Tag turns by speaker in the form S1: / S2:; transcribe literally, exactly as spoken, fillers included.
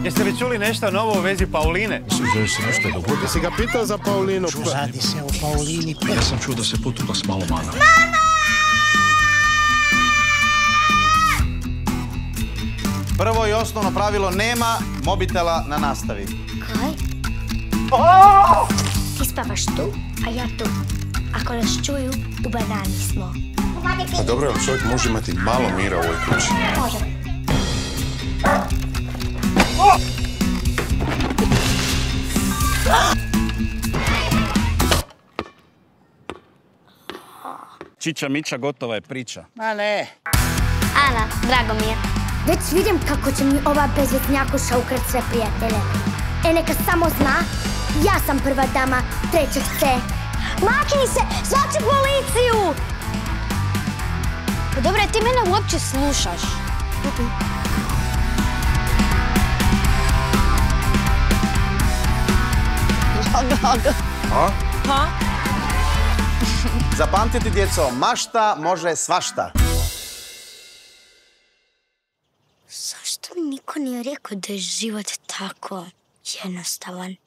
S1: Jeste li čuli nešto novo u vezi Pauline?
S2: Mislim da se nešto dogodilo.
S3: Jesi ga pitao za Paulinu?
S4: Radi se o Paulini.
S2: Ja sam čuo da se potula s malo mana.
S5: Prvo i osnovno pravilo, nema mobitela na nastavi.
S6: Kaj? Ti spavaš tu, a ja tu. Ako nas čuju, u banani smo.
S3: Pa dobro, ali čovjek može imati malo mira u ovoj kući.
S6: Može.
S5: Čiča Miča, gotova je priča.
S4: Ma ne.
S6: Ana, drago mi je. Već vidim kako će mi ova bezvetnjakoša ukrat sve prijatelje. E, neka samo zna, ja sam prva dama trećeg C. Makni se, zvaće policiju! Pa dobro, ti mene uopće slušaš.
S5: A? Ha? Zapamtite, djeco, mašta može svašta.
S6: Zašto mi niko nije rekao da je život tako jednostavan?